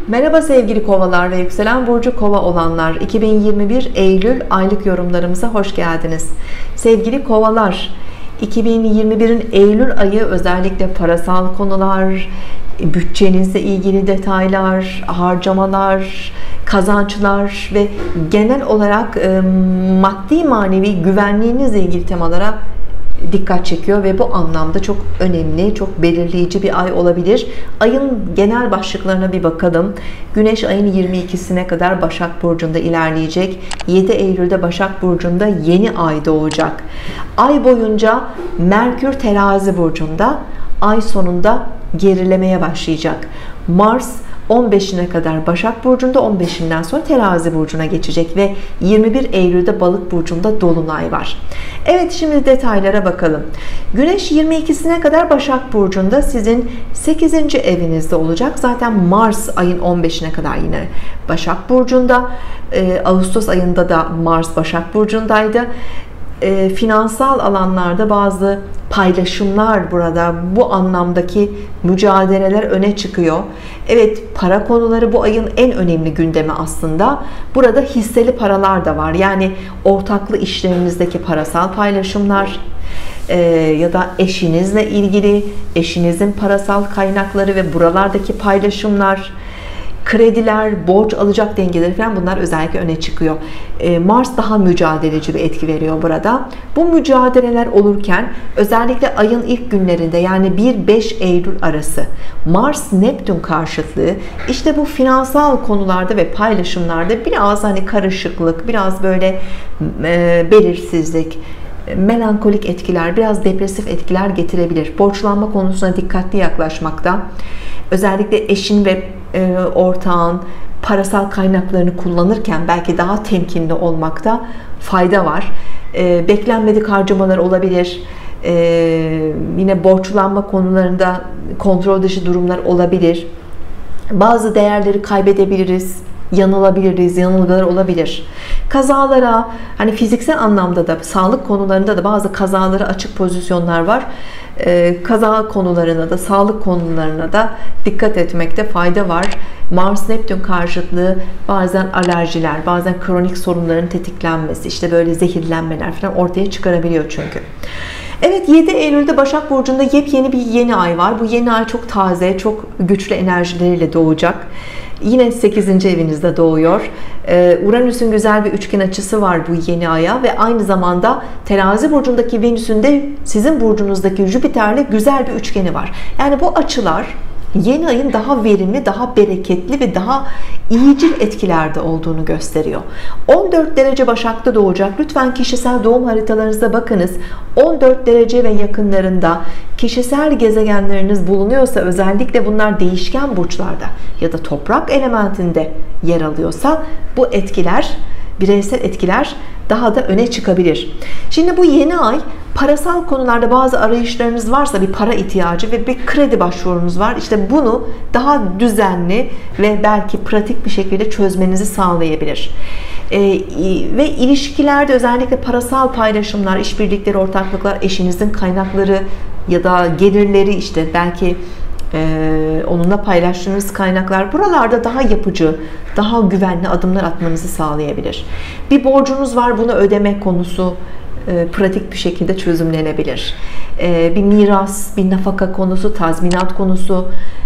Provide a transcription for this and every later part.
Merhaba sevgili kovalar ve yükselen burcu kova olanlar, 2021 Eylül aylık yorumlarımıza hoş geldiniz. Sevgili kovalar, 2021'in Eylül ayı özellikle parasal konular, bütçenizle ilgili detaylar, harcamalar, kazançlar ve genel olarak maddi manevi güvenliğinizle ilgili temalara dikkat çekiyor ve bu anlamda çok önemli, çok belirleyici bir ay olabilir. Ayın genel başlıklarına bir bakalım. Güneş ayın 22'sine kadar Başak Burcu'nda ilerleyecek. 7 Eylül'de Başak Burcu'nda yeni ay doğacak. Ay boyunca Merkür Terazi Burcu'nda, ay sonunda gerilemeye başlayacak. Mars 15'ine kadar Başak Burcu'nda, 15'inden sonra Terazi Burcu'na geçecek ve 21 Eylül'de Balık Burcu'nda Dolunay var. Evet, şimdi detaylara bakalım. Güneş 22'sine kadar Başak Burcu'nda, sizin 8. evinizde olacak. Zaten Mars ayın 15'ine kadar yine Başak Burcu'nda. Ağustos ayında da Mars Başak Burcu'ndaydı. Finansal alanlarda bazı paylaşımlar, burada bu anlamdaki mücadeleler öne çıkıyor. Evet, para konuları bu ayın en önemli gündemi aslında. Burada hisseli paralar da var. Yani ortaklı işlerinizdeki parasal paylaşımlar ya da eşinizle ilgili, eşinizin parasal kaynakları ve buralardaki paylaşımlar, krediler, borç alacak dengeleri falan, bunlar özellikle öne çıkıyor. Mars daha mücadeleci bir etki veriyor burada. Bu mücadeleler olurken özellikle ayın ilk günlerinde, yani 1-5 Eylül arası Mars Neptün karşıtlığı, işte bu finansal konularda ve paylaşımlarda biraz hani karışıklık, biraz böyle belirsizlik, melankolik etkiler, biraz depresif etkiler getirebilir. Borçlanma konusuna dikkatli yaklaşmakta, özellikle eşin ve ortağın parasal kaynaklarını kullanırken belki daha temkinli olmakta fayda var. Beklenmedik harcamalar olabilir. Yine borçlanma konularında kontrol dışı durumlar olabilir. Bazı değerleri kaybedebiliriz, yanılabiliriz, yanılgılar olabilir. Kazalara, hani fiziksel anlamda da, sağlık konularında da bazı kazalara açık pozisyonlar var. Kaza konularına da, sağlık konularına da dikkat etmekte fayda var. Mars Neptün karşıtlığı bazen alerjiler, bazen kronik sorunların tetiklenmesi, işte böyle zehirlenmeler falan ortaya çıkarabiliyor çünkü. Evet, 7 Eylül'de Başak Burcu'nda yepyeni bir yeni ay var. Bu yeni ay çok taze, çok güçlü enerjileriyle doğacak. Yine 8. evinizde doğuyor. Uranüs'ün güzel bir üçgen açısı var bu yeni aya ve aynı zamanda Terazi Burcu'ndaki Venüs'ün de sizin burcunuzdaki Jüpiter'le güzel bir üçgeni var. Yani bu açılar yeni ayın daha verimli, daha bereketli ve daha iyicil etkilerde olduğunu gösteriyor. 14 derece Başak'ta doğacak. Lütfen kişisel doğum haritalarınıza bakınız. 14 derece ve yakınlarında kişisel gezegenleriniz bulunuyorsa, özellikle bunlar değişken burçlarda ya da toprak elementinde yer alıyorsa, bu etkiler, bireysel etkiler daha da öne çıkabilir. Şimdi bu yeni ay, parasal konularda bazı arayışlarınız varsa, bir para ihtiyacı ve bir kredi başvurunuz var, İşte bunu daha düzenli ve belki pratik bir şekilde çözmenizi sağlayabilir. Ve ilişkilerde özellikle parasal paylaşımlar, işbirlikleri, ortaklıklar, eşinizin kaynakları ya da gelirleri, işte belki onunla paylaştığınız kaynaklar, buralarda daha yapıcı, daha güvenli adımlar atmanızı sağlayabilir. Bir borcunuz var, bunu ödemek konusu pratik bir şekilde çözümlenebilir. Bir miras, bir nafaka konusu, tazminat konusu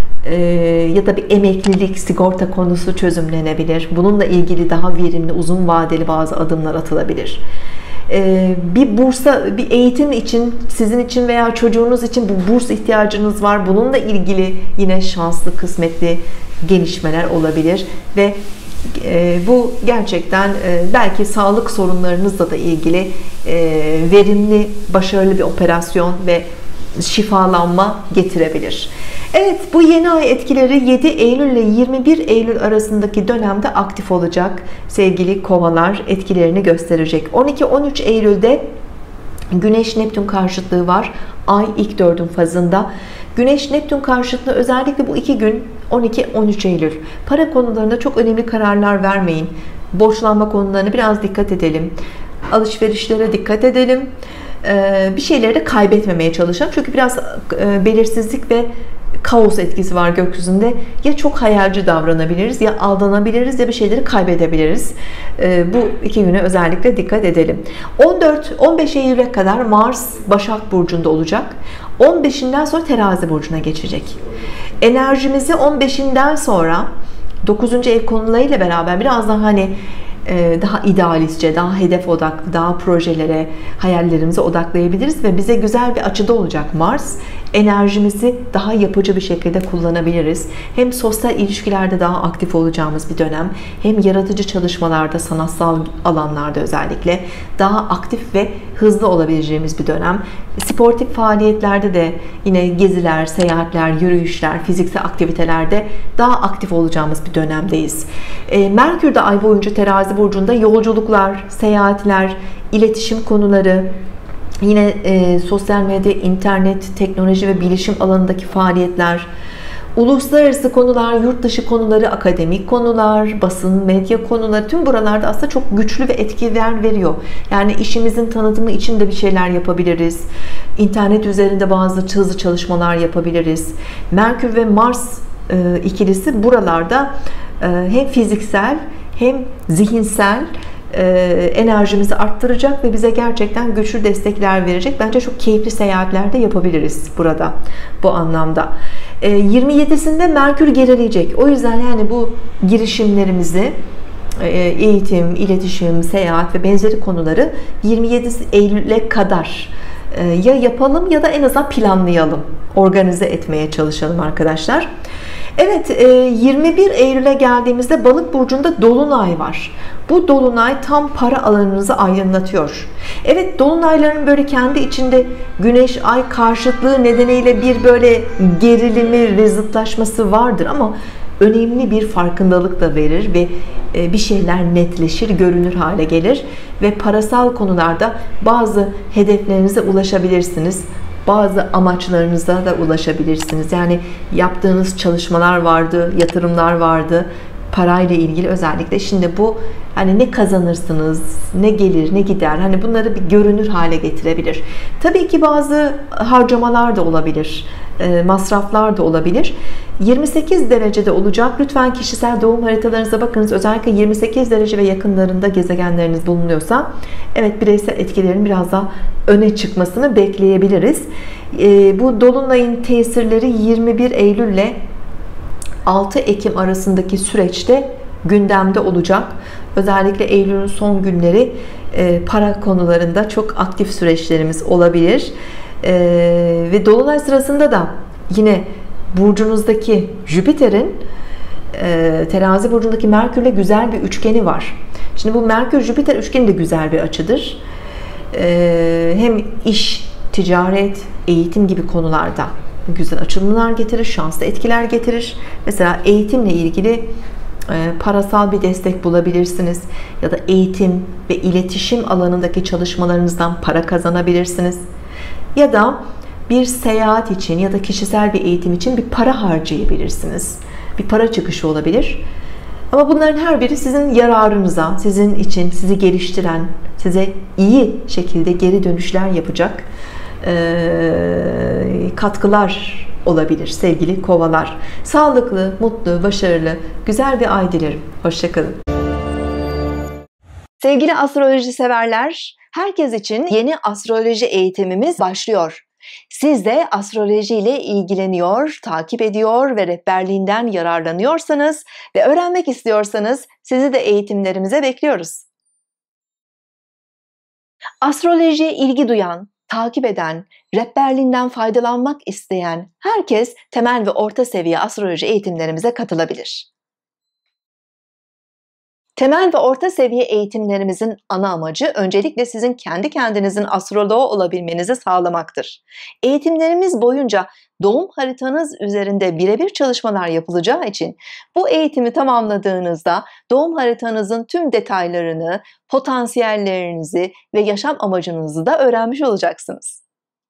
ya da bir emeklilik, sigorta konusu çözümlenebilir. Bununla ilgili daha verimli, uzun vadeli bazı adımlar atılabilir. Bir bursa, bir eğitim için, sizin için veya çocuğunuz için bu burs ihtiyacınız var. Bununla ilgili yine şanslı, kısmetli gelişmeler olabilir ve bu gerçekten belki sağlık sorunlarınızla da ilgili verimli, başarılı bir operasyon ve şifalanma getirebilir. Evet, bu yeni ay etkileri 7 Eylül ile 21 Eylül arasındaki dönemde aktif olacak. Sevgili kovalar, etkilerini gösterecek. 12-13 Eylül'de Güneş Neptün karşıtlığı var. Ay ilk dördün fazında. Güneş Neptün karşıtlığı özellikle bu iki gün, 12-13 Eylül. Para konularında çok önemli kararlar vermeyin. Borçlanma konularına biraz dikkat edelim. Alışverişlere dikkat edelim. Bir şeyleri de kaybetmemeye çalışalım. Çünkü biraz belirsizlik ve kaos etkisi var gökyüzünde. Ya çok hayalci davranabiliriz, ya aldanabiliriz, ya bir şeyleri kaybedebiliriz. Bu iki güne özellikle dikkat edelim. 14-15 Eylül'e kadar Mars Başak Burcu'nda olacak. 15'inden sonra Terazi Burcu'na geçecek. Enerjimizi 15'inden sonra 9. ev konularıyla beraber biraz daha daha idealistçe, daha hedef odaklı, daha projelere, hayallerimize odaklayabiliriz ve bize güzel bir açıda olacak Mars. Enerjimizi daha yapıcı bir şekilde kullanabiliriz. Hem sosyal ilişkilerde daha aktif olacağımız bir dönem, hem yaratıcı çalışmalarda, sanatsal alanlarda özellikle daha aktif ve hızlı olabileceğimiz bir dönem. Sportif faaliyetlerde de yine geziler, seyahatler, yürüyüşler, fiziksel aktivitelerde daha aktif olacağımız bir dönemdeyiz. Merkür de ay boyunca Terazi Burcu'nda yolculuklar, seyahatler, iletişim konuları, yine sosyal medya, internet, teknoloji ve bilişim alanındaki faaliyetler, uluslararası konular, yurt dışı konuları, akademik konular, basın, medya konuları, tüm buralarda aslında çok güçlü ve etkiler veriyor. Yani işimizin tanıtımı için de bir şeyler yapabiliriz. İnternet üzerinde bazı hızlı çalışmalar yapabiliriz. Merkür ve Mars ikilisi buralarda hem fiziksel hem zihinsel enerjimizi arttıracak ve bize gerçekten güçlü destekler verecek. Bence çok keyifli seyahatler de yapabiliriz burada, bu anlamda. 27'sinde Merkür gerileyecek. O yüzden yani bu girişimlerimizi, eğitim, iletişim, seyahat ve benzeri konuları 27 Eylül'e kadar ya yapalım ya da en azından planlayalım, organize etmeye çalışalım arkadaşlar. Evet, 21 Eylül'e geldiğimizde Balık burcunda dolunay var. Bu dolunay tam para alanınızı aydınlatıyor. Evet, dolunayların böyle kendi içinde güneş ay karşıtlığı nedeniyle bir böyle gerilimi ve zıtlaşması vardır ama önemli bir farkındalık da verir ve bir şeyler netleşir, görünür hale gelir ve parasal konularda bazı hedeflerinize ulaşabilirsiniz. Bazı amaçlarınıza da ulaşabilirsiniz. Yani yaptığınız çalışmalar vardı, yatırımlar vardı, parayla ilgili özellikle. Şimdi bu hani ne kazanırsınız, ne gelir, ne gider, hani bunları bir görünür hale getirebilir. Tabii ki bazı harcamalar da olabilir, masraflar da olabilir. 28 derecede olacak. Lütfen kişisel doğum haritalarınıza bakınız. Özellikle 28 derece ve yakınlarında gezegenleriniz bulunuyorsa, evet, bireysel etkilerin biraz daha öne çıkmasını bekleyebiliriz. Bu dolunayın tesirleri 21 Eylül ile 6 Ekim arasındaki süreçte gündemde olacak. Özellikle Eylül'ün son günleri para konularında çok aktif süreçlerimiz olabilir. Ve dolunay sırasında da yine burcunuzdaki Jüpiter'in Terazi burcundaki Merkür'le güzel bir üçgeni var. Şimdi bu Merkür-Jüpiter üçgeni de güzel bir açıdır. Hem iş, ticaret, eğitim gibi konularda güzel açılımlar getirir, şanslı etkiler getirir. Mesela eğitimle ilgili parasal bir destek bulabilirsiniz ya da eğitim ve iletişim alanındaki çalışmalarınızdan para kazanabilirsiniz. Ya da bir seyahat için ya da kişisel bir eğitim için bir para harcayabilirsiniz. Bir para çıkışı olabilir. Ama bunların her biri sizin yararınıza, sizin için, sizi geliştiren, size iyi şekilde geri dönüşler yapacak katkılar olabilir sevgili kovalar. Sağlıklı, mutlu, başarılı, güzel bir ay dilerim. Hoşça kalın. Sevgili astroloji severler, herkes için yeni astroloji eğitimimiz başlıyor. Siz de astroloji ile ilgileniyor, takip ediyor ve rehberliğinden yararlanıyorsanız ve öğrenmek istiyorsanız sizi de eğitimlerimize bekliyoruz. Astrolojiye ilgi duyan, takip eden, rehberliğinden faydalanmak isteyen herkes temel ve orta seviye astroloji eğitimlerimize katılabilir. Temel ve orta seviye eğitimlerimizin ana amacı öncelikle sizin kendi kendinizin astroloğu olabilmenizi sağlamaktır. Eğitimlerimiz boyunca doğum haritanız üzerinde birebir çalışmalar yapılacağı için bu eğitimi tamamladığınızda doğum haritanızın tüm detaylarını, potansiyellerinizi ve yaşam amacınızı da öğrenmiş olacaksınız.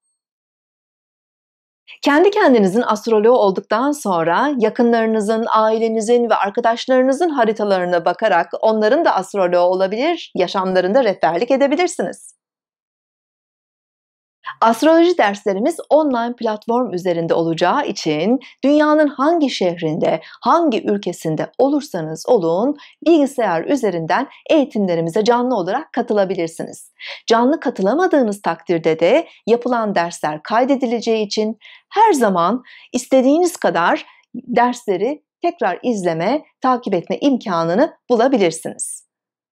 Kendi kendinizin astroloğu olduktan sonra yakınlarınızın, ailenizin ve arkadaşlarınızın haritalarına bakarak onların da astroloğu olabilir, yaşamlarında rehberlik edebilirsiniz. Astroloji derslerimiz online platform üzerinde olacağı için dünyanın hangi şehrinde, hangi ülkesinde olursanız olun bilgisayar üzerinden eğitimlerimize canlı olarak katılabilirsiniz. Canlı katılamadığınız takdirde de yapılan dersler kaydedileceği için her zaman istediğiniz kadar dersleri tekrar izleme, takip etme imkanını bulabilirsiniz.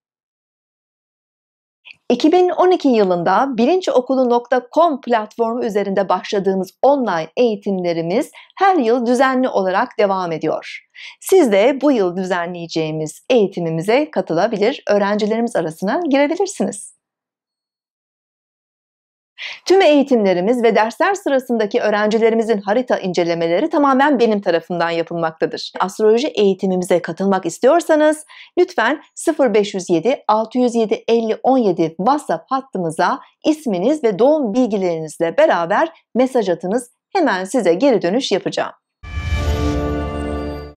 2012 yılında bilinçokulu.com platformu üzerinde başladığımız online eğitimlerimiz her yıl düzenli olarak devam ediyor. Siz de bu yıl düzenleyeceğimiz eğitimimize katılabilir, öğrencilerimiz arasına girebilirsiniz. Tüm eğitimlerimiz ve dersler sırasındaki öğrencilerimizin harita incelemeleri tamamen benim tarafından yapılmaktadır. Astroloji eğitimimize katılmak istiyorsanız lütfen 0507 607 50 17 WhatsApp hattımıza isminiz ve doğum bilgilerinizle beraber mesaj atınız. Hemen size geri dönüş yapacağım.